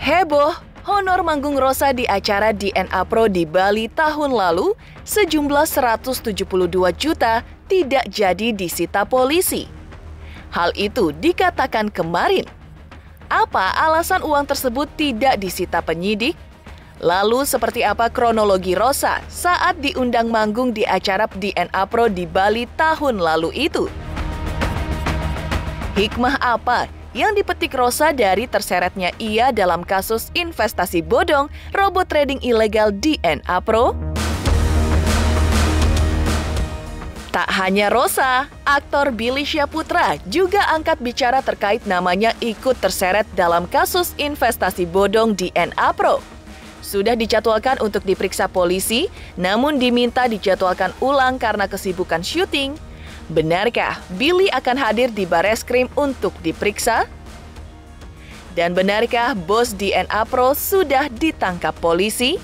Heboh, honor manggung Rosa di acara DNA Pro di Bali tahun lalu, sejumlah 172 juta tidak jadi disita polisi. Hal itu dikatakan kemarin. Apa alasan uang tersebut tidak disita penyidik? Lalu seperti apa kronologi Rosa saat diundang manggung di acara DNA Pro di Bali tahun lalu itu? Hikmah apa yang dipetik Rosa dari terseretnya ia dalam kasus investasi bodong robot trading ilegal DNA Pro? Tak hanya Rosa, aktor Billy Syahputra juga angkat bicara terkait namanya ikut terseret dalam kasus investasi bodong DNA Pro. Sudah dijadwalkan untuk diperiksa polisi, namun diminta dijadwalkan ulang karena kesibukan syuting. Benarkah Billy akan hadir di Bareskrim untuk diperiksa? Dan benarkah bos DNA Pro sudah ditangkap polisi?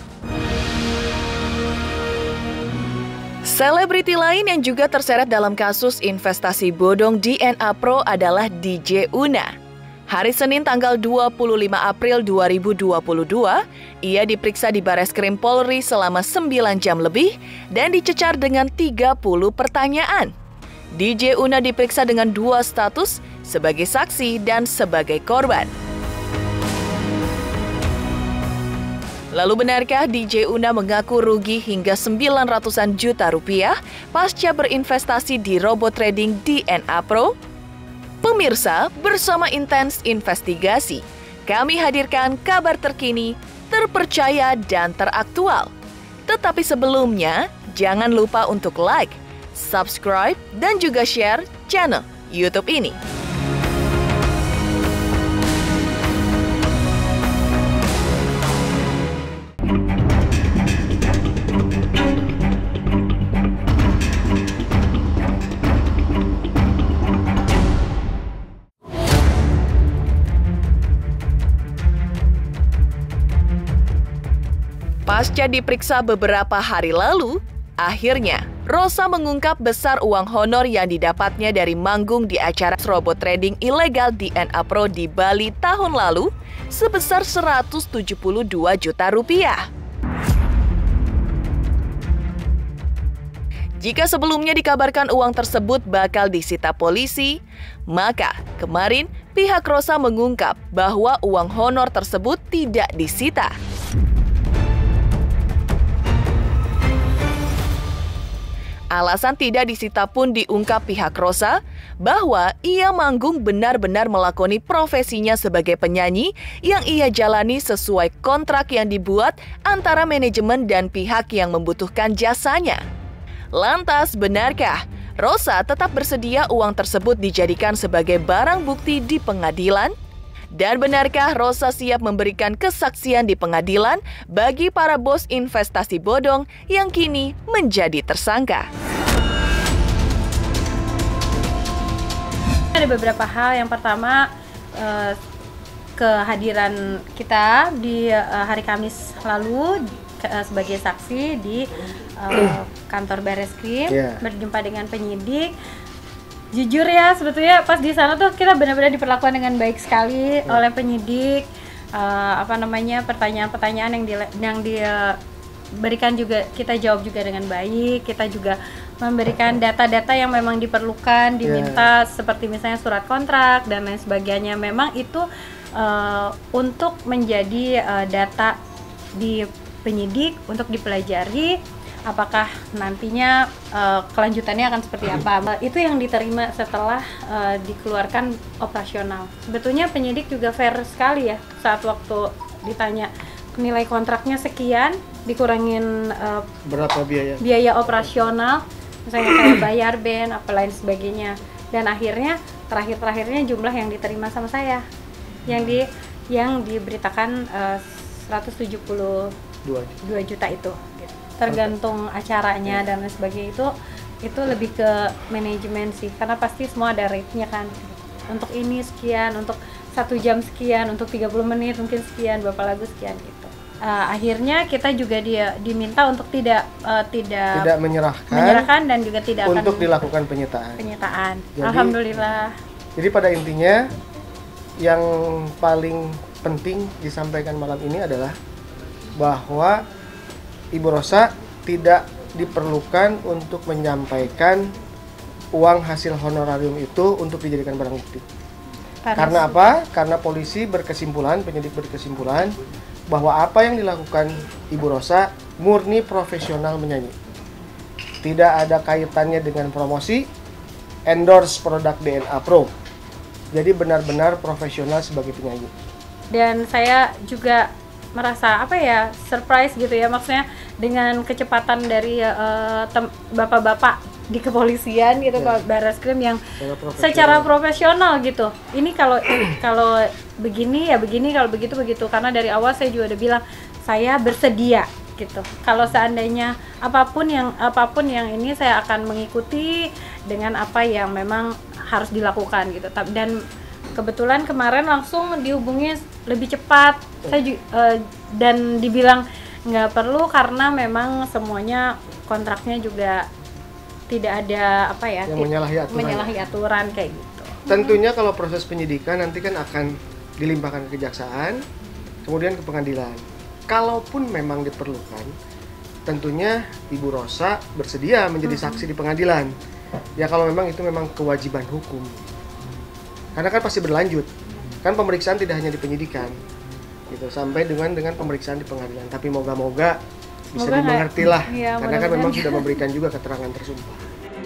Selebriti lain yang juga terseret dalam kasus investasi bodong DNA Pro adalah DJ Una. Hari Senin tanggal 25 April 2022, ia diperiksa di Bareskrim Polri selama 9 jam lebih dan dicecar dengan 30 pertanyaan. DJ Una diperiksa dengan 2 status, sebagai saksi dan sebagai korban. Lalu benarkah DJ Una mengaku rugi hingga 900-an juta rupiah pasca berinvestasi di robot trading DNA Pro? Pemirsa, bersama Intens Investigasi, kami hadirkan kabar terkini, terpercaya dan teraktual. Tetapi sebelumnya, jangan lupa untuk like, subscribe, dan juga share channel YouTube ini. Pasca diperiksa beberapa hari lalu, akhirnya Rosa mengungkap besar uang honor yang didapatnya dari manggung di acara robot trading ilegal DNA Pro di Bali tahun lalu sebesar 172 juta rupiah. Jika sebelumnya dikabarkan uang tersebut bakal disita polisi, maka kemarin pihak Rosa mengungkap bahwa uang honor tersebut tidak disita. Alasan tidak disita pun diungkap pihak Rosa bahwa ia manggung benar-benar melakoni profesinya sebagai penyanyi yang ia jalani sesuai kontrak yang dibuat antara manajemen dan pihak yang membutuhkan jasanya. Lantas, benarkah Rosa tetap bersedia uang tersebut dijadikan sebagai barang bukti di pengadilan? Dan benarkah Rosa siap memberikan kesaksian di pengadilan bagi para bos investasi bodong yang kini menjadi tersangka? Ada beberapa hal. Yang pertama, kehadiran kita di hari Kamis lalu sebagai saksi di kantor Bareskrim, berjumpa dengan penyidik. Jujur ya, sebetulnya pas di sana tuh kita benar-benar diperlakukan dengan baik sekali oleh penyidik. Pertanyaan-pertanyaan yang diberikan juga kita jawab juga dengan baik. Kita juga memberikan data-data yang memang diperlukan, diminta seperti misalnya surat kontrak dan lain sebagainya. Memang itu untuk menjadi data di penyidik untuk dipelajari. Apakah nantinya kelanjutannya akan seperti apa? Itu yang diterima setelah dikeluarkan operasional. Sebetulnya penyidik juga fair sekali ya, saat waktu ditanya nilai kontraknya sekian, dikurangin berapa biaya operasional, misalnya kayak bayar band, apa lain sebagainya. Dan akhirnya terakhirnya jumlah yang diterima sama saya, yang diberitakan 172 juta itu. Tergantung acaranya dan lain sebagainya, itu lebih ke manajemen sih, karena pasti semua ada rate-nya kan. Untuk ini sekian, untuk 1 jam sekian, untuk 30 menit mungkin sekian, berapa lagu sekian gitu. Akhirnya kita juga diminta untuk tidak menyerahkan dan juga tidak untuk akan dilakukan penyitaan. Alhamdulillah. Jadi pada intinya yang paling penting disampaikan malam ini adalah bahwa Ibu Rosa tidak diperlukan untuk menyampaikan uang hasil honorarium itu untuk dijadikan barang bukti. Karena apa? Karena polisi penyidik berkesimpulan bahwa apa yang dilakukan Ibu Rosa murni profesional menyanyi. Tidak ada kaitannya dengan promosi, endorse produk DNA Pro. Jadi benar-benar profesional sebagai penyanyi. Dan saya juga merasa surprise gitu ya, maksudnya dengan kecepatan dari bapak-bapak di kepolisian gitu, Barreskrim yang secara profesional gitu. Ini kalau begini ya begini, kalau begitu begitu. Karena dari awal saya juga udah bilang saya bersedia gitu. Kalau seandainya apapun yang ini saya akan mengikuti dengan apa yang memang harus dilakukan gitu. Dan kebetulan kemarin langsung dihubungi lebih cepat. Dan dibilang nggak perlu karena memang semuanya kontraknya juga tidak ada menyalahi aturan kayak gitu. Tentunya kalau proses penyidikan nanti kan akan dilimpahkan ke kejaksaan, kemudian ke pengadilan. Kalaupun memang diperlukan, tentunya Ibu Rosa bersedia menjadi saksi di pengadilan. Ya kalau memang itu memang kewajiban hukum. Karena kan pasti berlanjut. Kan pemeriksaan tidak hanya di penyidikan. Gitu, sampai dengan pemeriksaan di pengadilan. Tapi moga-moga bisa dimengerti lah. Ya, karena kan memang sudah memberikan juga keterangan tersumpah.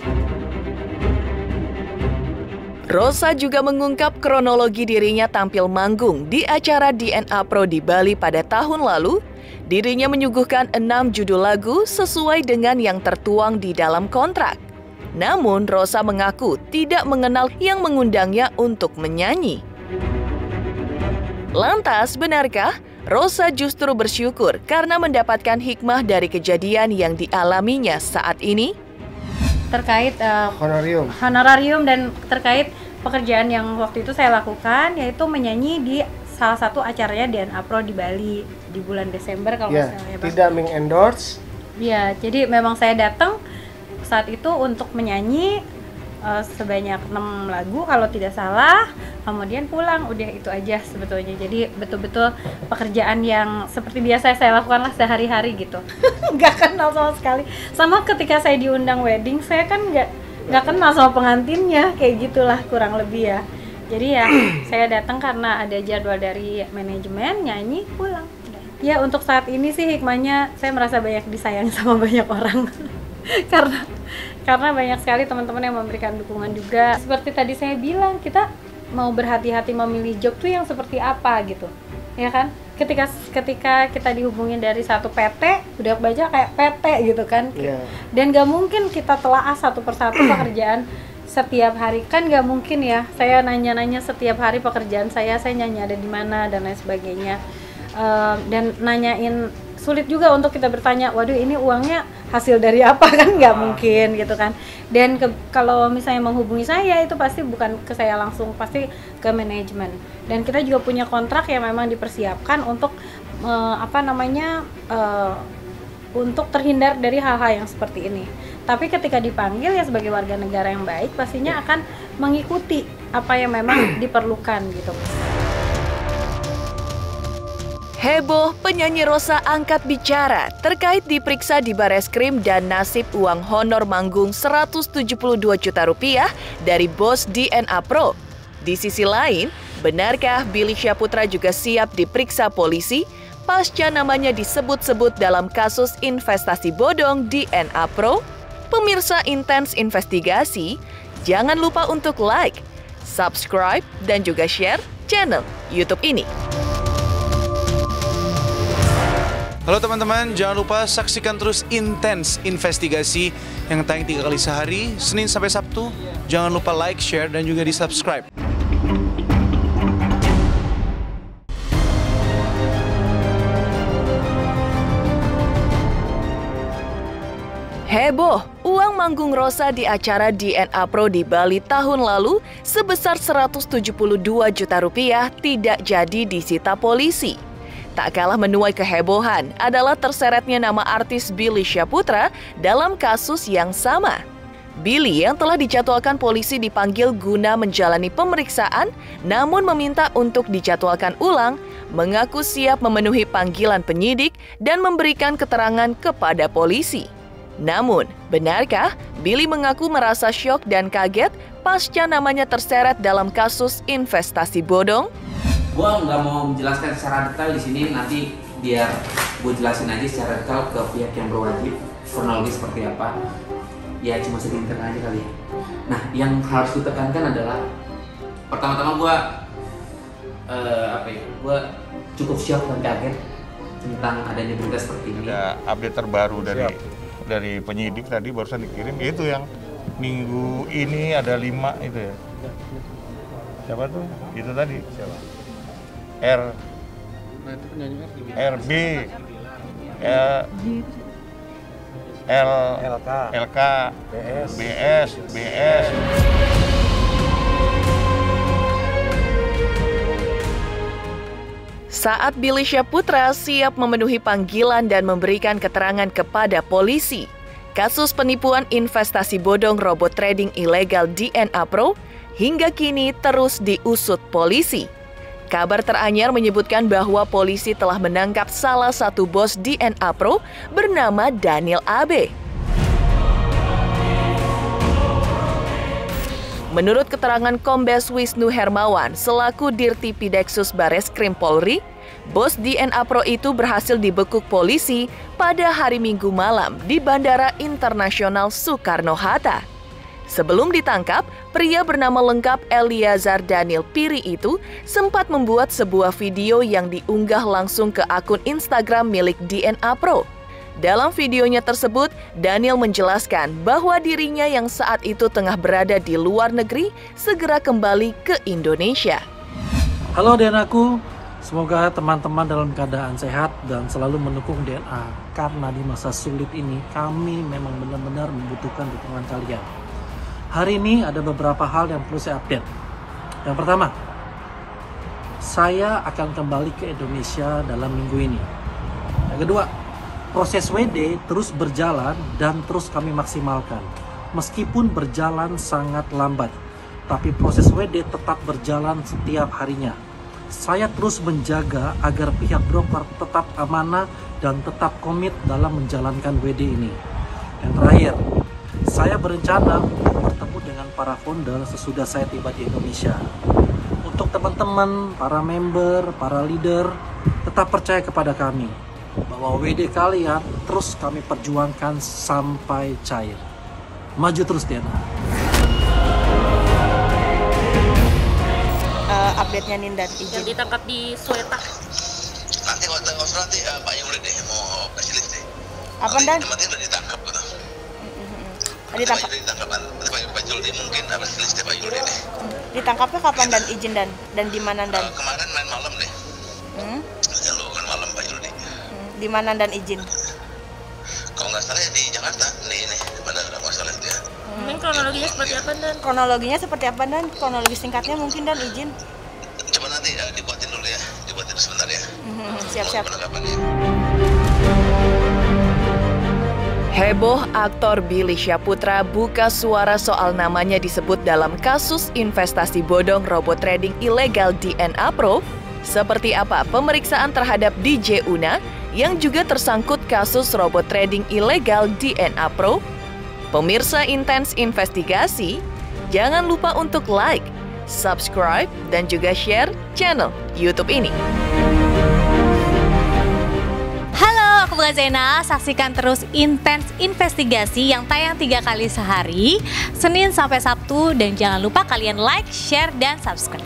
Rosa juga mengungkap kronologi dirinya tampil manggung di acara DNA Pro di Bali pada tahun lalu. Dirinya menyuguhkan 6 judul lagu sesuai dengan yang tertuang di dalam kontrak. Namun Rosa mengaku tidak mengenal yang mengundangnya untuk menyanyi. Lantas, benarkah Rosa justru bersyukur karena mendapatkan hikmah dari kejadian yang dialaminya saat ini? Terkait honorarium dan terkait pekerjaan yang waktu itu saya lakukan, yaitu menyanyi di salah satu acaranya DNA Pro di Bali di bulan Desember kalau nggak salah ya, Pak. Tidak mengendorse. Ya, jadi memang saya datang saat itu untuk menyanyi sebanyak 6 lagu kalau tidak salah, kemudian pulang, udah itu aja sebetulnya. Jadi betul-betul pekerjaan yang seperti biasa saya lakukan lah sehari-hari gitu. Nggak kenal sama sekali. Sama ketika saya diundang wedding, saya kan nggak kenal sama pengantinnya, kayak gitulah kurang lebih ya. Jadi ya saya datang karena ada jadwal dari manajemen, nyanyi, pulang. Ya untuk saat ini sih hikmahnya saya merasa banyak disayang sama banyak orang. karena banyak sekali teman-teman yang memberikan dukungan juga. Seperti tadi saya bilang, kita mau berhati-hati memilih job tuh yang seperti apa gitu, ya kan? Ketika kita dihubungin dari satu PT, udah baca kayak PT gitu kan, dan gak mungkin kita telaah satu persatu pekerjaan setiap hari, kan gak mungkin ya. Saya nanya-nanya setiap hari pekerjaan saya nyanyi ada di mana dan lain sebagainya, dan nanyain. Sulit juga untuk kita bertanya, waduh ini uangnya hasil dari apa, kan nggak mungkin gitu kan. Dan kalau misalnya menghubungi saya itu pasti bukan ke saya langsung, pasti ke manajemen. Dan kita juga punya kontrak yang memang dipersiapkan untuk untuk terhindar dari hal-hal yang seperti ini. Tapi ketika dipanggil ya sebagai warga negara yang baik, pastinya akan mengikuti apa yang memang diperlukan gitu. Heboh, penyanyi Rosa angkat bicara terkait diperiksa di Barreskrim dan nasib uang honor manggung 172 juta rupiah dari bos DNA Pro. Di sisi lain, benarkah Billy Syahputra juga siap diperiksa polisi pasca namanya disebut-sebut dalam kasus investasi bodong DNA Pro? Pemirsa Intens Investigasi, jangan lupa untuk like, subscribe, dan juga share channel YouTube ini. Halo teman-teman, jangan lupa saksikan terus Intens Investigasi yang tayang 3 kali sehari, Senin sampai Sabtu. Jangan lupa like, share, dan juga di-subscribe. Heboh, uang manggung Rosa di acara DNA Pro di Bali tahun lalu sebesar 172 juta rupiah tidak jadi disita polisi. Tak kalah menuai kehebohan adalah terseretnya nama artis Billy Syahputra dalam kasus yang sama. Billy yang telah dijadwalkan polisi dipanggil guna menjalani pemeriksaan, namun meminta untuk dijadwalkan ulang, mengaku siap memenuhi panggilan penyidik dan memberikan keterangan kepada polisi. Namun, benarkah Billy mengaku merasa syok dan kaget pasca namanya terseret dalam kasus investasi bodong? Gua nggak mau menjelaskan secara detail di sini, nanti biar gue jelasin aja secara detail ke pihak yang berwajib kronologi seperti apa. Ya cuma segelintir aja kali ya. Nah, yang harus ditekankan adalah pertama-tama gue cukup syok dan kaget tentang adanya berita seperti ini. Ada update terbaru dari penyidik tadi barusan dikirim, itu yang minggu ini ada 5 itu ya. Siapa tuh? Itu tadi siapa? RB LK, BS. Saat Billy Syahputra siap memenuhi panggilan dan memberikan keterangan kepada polisi, kasus penipuan investasi bodong robot trading ilegal DNA Pro hingga kini terus diusut polisi. Kabar teranyar menyebutkan bahwa polisi telah menangkap salah satu bos DNA Pro bernama Daniel AB. Menurut keterangan Kombes Wisnu Hermawan selaku Dirtipideksus Bareskrim Polri, bos DNA Pro itu berhasil dibekuk polisi pada hari Minggu malam di Bandara Internasional Soekarno-Hatta. Sebelum ditangkap, pria bernama lengkap Eliazar Daniel Piri itu sempat membuat sebuah video yang diunggah langsung ke akun Instagram milik DNA Pro. Dalam videonya tersebut, Daniel menjelaskan bahwa dirinya yang saat itu tengah berada di luar negeri segera kembali ke Indonesia. Halo DNA-ku, semoga teman-teman dalam keadaan sehat dan selalu mendukung DNA. Karena di masa sulit ini, kami memang benar-benar membutuhkan dukungan kalian. Hari ini ada beberapa hal yang perlu saya update. Yang pertama, saya akan kembali ke Indonesia dalam minggu ini. Yang kedua, proses WD terus berjalan dan terus kami maksimalkan. Meskipun berjalan sangat lambat, tapi proses WD tetap berjalan setiap harinya. Saya terus menjaga agar pihak broker tetap amanah dan tetap komit dalam menjalankan WD ini. Yang terakhir, saya berencana untuk bertemu dengan para founder sesudah saya tiba di Indonesia. Untuk teman-teman, para member, para leader, tetap percaya kepada kami bahwa WD kalian terus kami perjuangkan sampai cair. Maju terus, DNA. Update-nya Nindan izin. Yang ditangkap di Sweta. Nanti Pak Yuli deh mau kasih list deh. Apa Dan? Temannya udah ditangkap gitu. Ditangkap. Pak Yuli mungkin harus list deh Pak Yuli deh. Ditangkapnya kapan Dan izin dan di mana Dan? Kemarin main malam deh. Ya lo kan malam Pak Yuli. Di mana Dan izin? Kalau nggak salah ya di Jakarta. Nih mana ada masalah dia. Mungkin kronologinya seperti apa Dan? Kronologinya seperti apa Dan? Kronologi singkatnya mungkin Dan izin. Coba nanti ya dibuatin dulu ya. Dibuatin sebentar ya. Siap-siap. Penangkapannya. Heboh aktor Billy Syahputra buka suara soal namanya disebut dalam kasus investasi bodong robot trading ilegal DNA Pro. Seperti apa pemeriksaan terhadap DJ Una yang juga tersangkut kasus robot trading ilegal DNA Pro? Pemirsa Intens Investigasi, jangan lupa untuk like, subscribe, dan juga share channel YouTube ini. Halo, aku Bunga Zena. Saksikan terus Intens Investigasi yang tayang 3 kali sehari, Senin sampai Sabtu, dan jangan lupa kalian like, share, dan subscribe.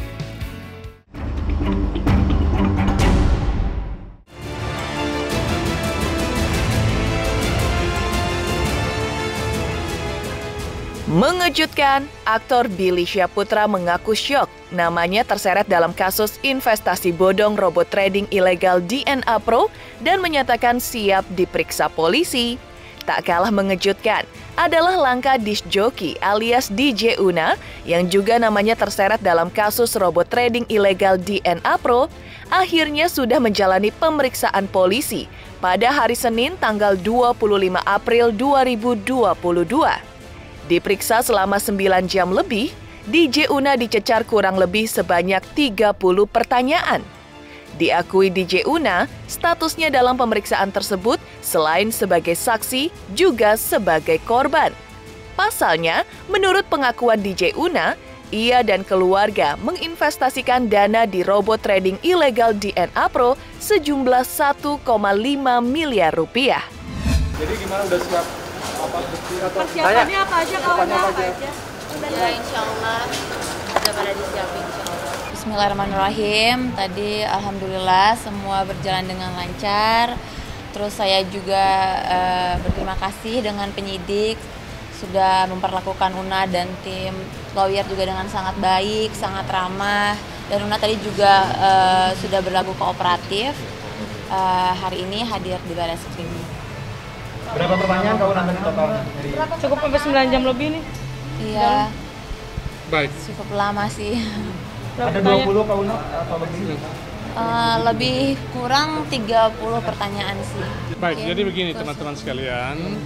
Mengejutkan, aktor Billy Syahputra mengaku syok namanya terseret dalam kasus investasi bodong robot trading ilegal DNA Pro dan menyatakan siap diperiksa polisi. Tak kalah mengejutkan adalah langkah disc jockey alias DJ Una yang juga namanya terseret dalam kasus robot trading ilegal DNA Pro akhirnya sudah menjalani pemeriksaan polisi pada hari Senin tanggal 25 April 2022. Diperiksa selama 9 jam lebih, DJ Una dicecar kurang lebih sebanyak 30 pertanyaan. Diakui DJ Una, statusnya dalam pemeriksaan tersebut selain sebagai saksi, juga sebagai korban. Pasalnya, menurut pengakuan DJ Una, ia dan keluarga menginvestasikan dana di robot trading ilegal DNA Pro sejumlah 1,5 miliar rupiah. Jadi gimana, udah siap apa bukti atau persiapannya apa aja kawannya apa aja? Ya insya Allah ada pada disiapin. Bismillahirrahmanirrahim. Tadi alhamdulillah semua berjalan dengan lancar. Terus saya juga berterima kasih dengan penyidik sudah memperlakukan Una dan tim lawyer juga dengan sangat baik, sangat ramah. Dan Una tadi juga sudah berlaku kooperatif. Hari ini hadir di Barreskrim. Berapa pertanyaan kau nanti totalnya? Cukup sampai 9 jam lebih nih. Iya. Baik. Cukup lama sih. Ada 20 kau atau lebih? Lebih kurang 30 pertanyaan sih. Baik, jadi begini teman-teman sekalian.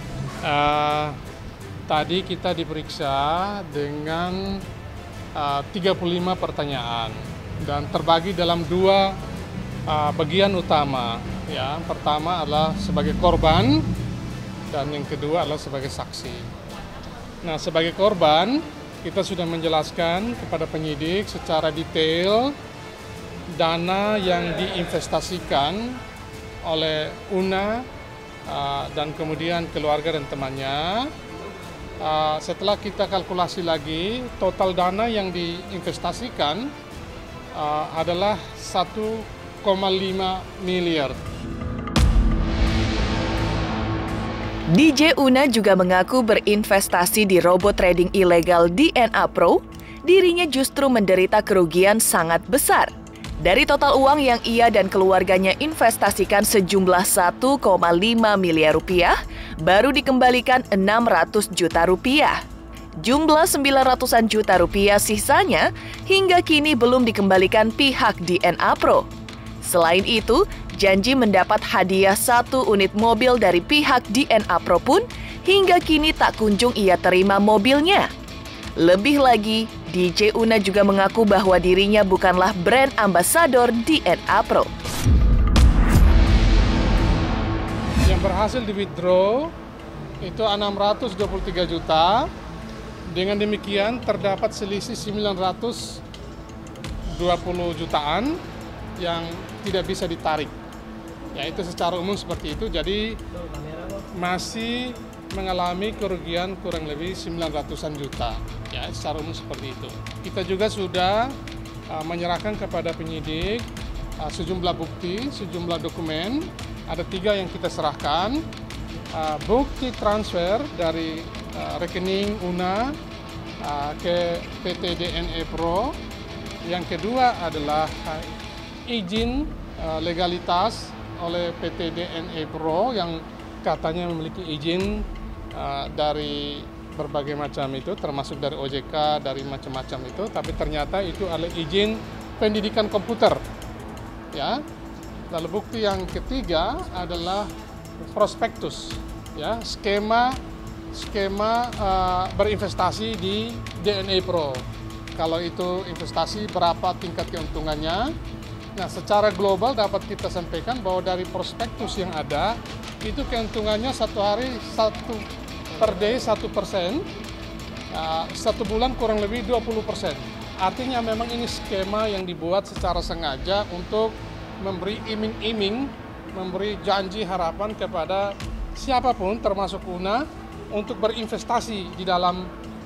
Tadi kita diperiksa dengan 35 pertanyaan dan terbagi dalam dua bagian utama. Ya, pertama adalah sebagai korban dan yang kedua adalah sebagai saksi. Nah, sebagai korban kita sudah menjelaskan kepada penyidik secara detail dana yang diinvestasikan oleh Una dan kemudian keluarga dan temannya. Setelah kita kalkulasi lagi, total dana yang diinvestasikan adalah 1,5 miliar. DJ Una juga mengaku berinvestasi di robot trading ilegal DNA Pro, dirinya justru menderita kerugian sangat besar. Dari total uang yang ia dan keluarganya investasikan sejumlah 1,5 miliar rupiah, baru dikembalikan 600 juta rupiah. Jumlah 900-an juta rupiah sisanya hingga kini belum dikembalikan pihak DNA Pro. Selain itu, janji mendapat hadiah 1 unit mobil dari pihak DNA Pro pun hingga kini tak kunjung ia terima mobilnya. Lebih lagi, DJ Una juga mengaku bahwa dirinya bukanlah brand ambasador DNA Pro. Yang berhasil di-withdraw itu 623 juta. Dengan demikian terdapat selisih 920 jutaan yang tidak bisa ditarik. Ya, itu secara umum seperti itu. Jadi masih mengalami kerugian kurang lebih 900-an juta. Ya, secara umum seperti itu. Kita juga sudah menyerahkan kepada penyidik sejumlah bukti, sejumlah dokumen. Ada 3 yang kita serahkan. Bukti transfer dari rekening Una ke PT DNA Pro. Yang kedua adalah izin legalitas oleh PT DNA Pro yang katanya memiliki izin dari berbagai macam itu, termasuk dari OJK, dari macam-macam itu, tapi ternyata itu adalah izin pendidikan komputer. Ya. Lalu bukti yang ketiga adalah prospektus, ya, skema berinvestasi di DNA Pro. Kalau itu investasi, berapa tingkat keuntungannya. Nah, secara global dapat kita sampaikan bahwa dari prospektus yang ada, itu keuntungannya satu hari per day 1%, 1 bulan kurang lebih 20%. Artinya memang ini skema yang dibuat secara sengaja untuk memberi iming-iming, memberi janji harapan kepada siapapun termasuk Una untuk berinvestasi di dalam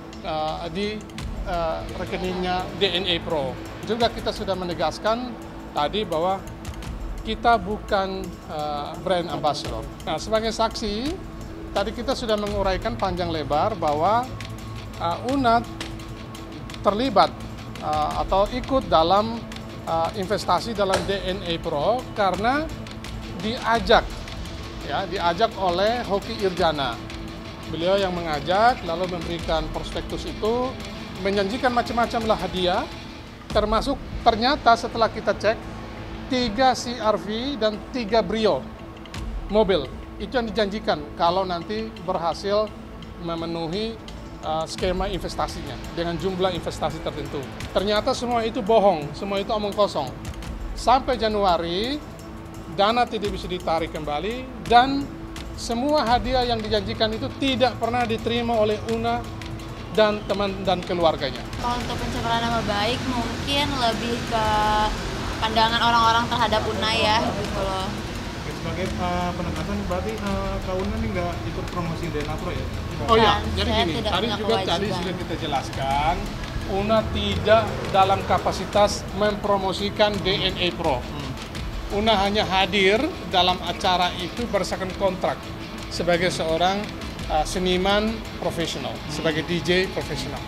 rekeningnya DNA Pro. Juga kita sudah menegaskan tadi bahwa kita bukan brand ambassador. Nah, sebagai saksi, tadi kita sudah menguraikan panjang lebar bahwa Una terlibat atau ikut dalam investasi dalam DNA Pro karena diajak oleh Hoki Irjana. Beliau yang mengajak, lalu memberikan prospektus itu, menjanjikan macam-macam hadiah, termasuk ternyata setelah kita cek 3 CR-V dan 3 Brio mobil. Itu yang dijanjikan kalau nanti berhasil memenuhi skema investasinya dengan jumlah investasi tertentu. Ternyata semua itu bohong, semua itu omong kosong. Sampai Januari, dana tidak bisa ditarik kembali dan semua hadiah yang dijanjikan itu tidak pernah diterima oleh Una dan teman dan keluarganya. Kalau untuk pencemaran nama baik mungkin lebih ke pandangan orang-orang terhadap Una ya gitu loh. Sebagai penegasan berarti Kak Una ini nggak ikut promosi DNA Pro ya? Oh iya, jadi gini, tadi sudah kita jelaskan, Una tidak dalam kapasitas mempromosikan DNA Pro. Una hanya hadir dalam acara itu berdasarkan kontrak sebagai seorang seniman profesional, sebagai DJ profesional.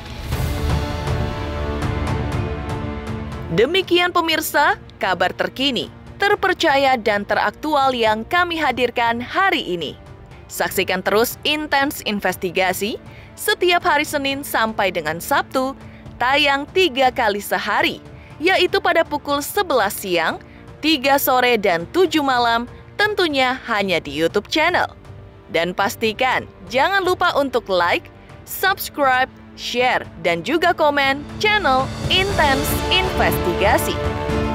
Demikian pemirsa, kabar terkini, terpercaya dan teraktual yang kami hadirkan hari ini. Saksikan terus Intens Investigasi setiap hari Senin sampai dengan Sabtu, tayang 3 kali sehari, yaitu pada pukul 11 siang, 3 sore dan 7 malam, tentunya hanya di YouTube channel. Dan pastikan jangan lupa untuk like, subscribe, share, dan juga komen channel Intens Investigasi.